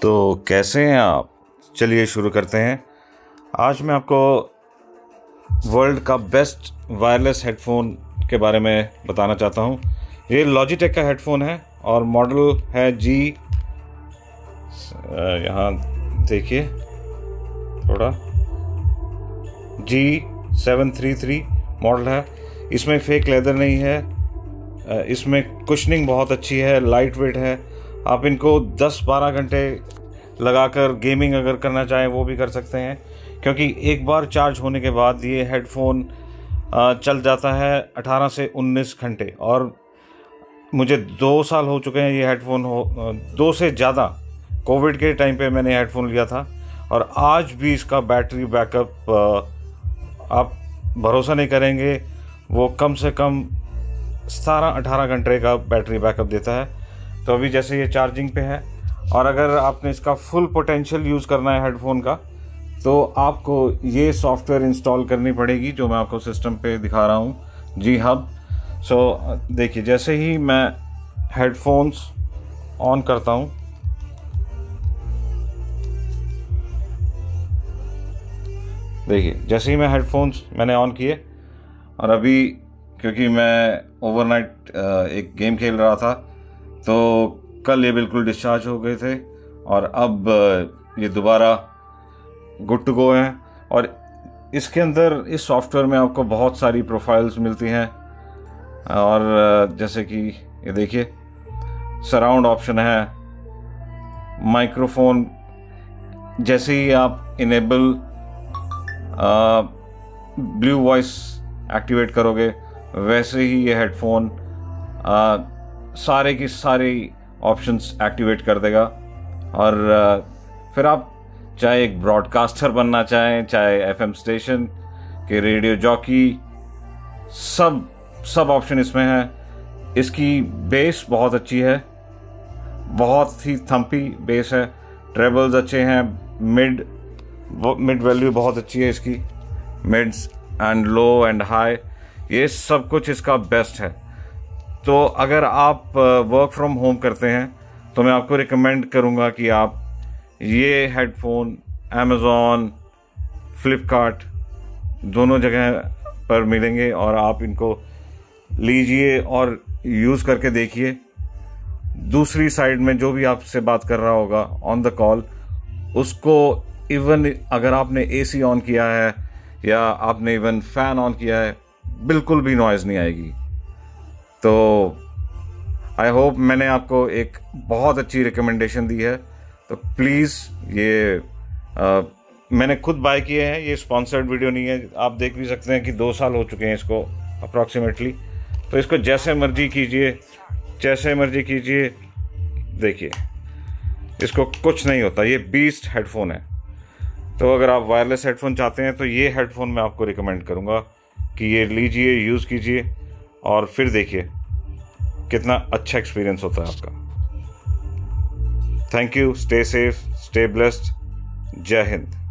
तो कैसे हैं आप? चलिए शुरू करते हैं। आज मैं आपको वर्ल्ड का बेस्ट वायरलेस हेडफोन के बारे में बताना चाहता हूं। ये लॉजिटेक का हेडफोन है और मॉडल है यहाँ देखिए थोड़ा G733 मॉडल है। इसमें फेक लेदर नहीं है, इसमें कुशनिंग बहुत अच्छी है, लाइट वेट है। आप इनको 10-12 घंटे लगाकर गेमिंग अगर करना चाहें वो भी कर सकते हैं, क्योंकि एक बार चार्ज होने के बाद ये हेडफोन चल जाता है 18 से 19 घंटे। और मुझे 2 साल हो चुके हैं ये हेडफोन 2 से ज़्यादा। कोविड के टाइम पे मैंने हेडफोन लिया था और आज भी इसका बैटरी बैकअप आप भरोसा नहीं करेंगे, वो कम से कम 17-18 घंटे का बैटरी बैकअप देता है। तो अभी जैसे ये चार्जिंग पे है, और अगर आपने इसका फुल पोटेंशियल यूज़ करना है हेडफोन का, तो आपको ये सॉफ्टवेयर इंस्टॉल करनी पड़ेगी जो मैं आपको सिस्टम पे दिखा रहा हूँ, जी हब। सो देखिए, जैसे ही मैं हेडफोन्स ऑन करता हूँ, देखिए जैसे ही मैं हेडफोन्स मैंने ऑन किए, और अभी क्योंकि मैं ओवरनाइट एक गेम खेल रहा था, तो कल ये बिल्कुल डिस्चार्ज हो गए थे और अब ये दोबारा गुड टू गो हैं। और इसके अंदर इस सॉफ्टवेयर में आपको बहुत सारी प्रोफाइल्स मिलती हैं, और जैसे कि ये देखिए सराउंड ऑप्शन है, माइक्रोफोन जैसे ही आप इनेबल ब्लू वॉइस एक्टिवेट करोगे वैसे ही ये हेडफोन सारे की सारी ऑप्शंस एक्टिवेट कर देगा। और फिर आप चाहे एक ब्रॉडकास्टर बनना चाहें, चाहे एफएम स्टेशन के रेडियो जॉकी, सब ऑप्शन इसमें है। इसकी बेस बहुत अच्छी है, बहुत ही थम्पी बेस है, ट्रेबल्स अच्छे हैं, मिड वैल्यू बहुत अच्छी है इसकी, mids and low and high, ये सब कुछ इसका बेस्ट है। तो अगर आप वर्क फ्रॉम होम करते हैं तो मैं आपको रिकमेंड करूंगा कि आप ये हेडफोन Amazon, फ्लिपकार्ट दोनों जगह पर मिलेंगे, और आप इनको लीजिए और यूज़ करके देखिए। दूसरी साइड में जो भी आपसे बात कर रहा होगा ऑन द कॉल, उसको इवन अगर आपने AC ऑन किया है या आपने इवन फैन ऑन किया है, बिल्कुल भी नॉइज़ नहीं आएगी। तो आई होप मैंने आपको एक बहुत अच्छी रिकमेंडेशन दी है। तो प्लीज़ ये मैंने खुद बाय किए हैं, ये स्पॉन्सर्ड वीडियो नहीं है। आप देख भी सकते हैं कि 2 साल हो चुके हैं इसको अप्रॉक्सीमेटली। तो इसको जैसे मर्जी कीजिए, देखिए इसको कुछ नहीं होता, ये बीस्ट हेडफोन है। तो अगर आप वायरलेस हेडफोन चाहते हैं तो ये हेडफोन मैं आपको रिकमेंड करूँगा कि ये लीजिए, यूज़ कीजिए और फिर देखिए कितना अच्छा एक्सपीरियंस होता है आपका। Thank you, stay safe, stay blessed, जय हिंद।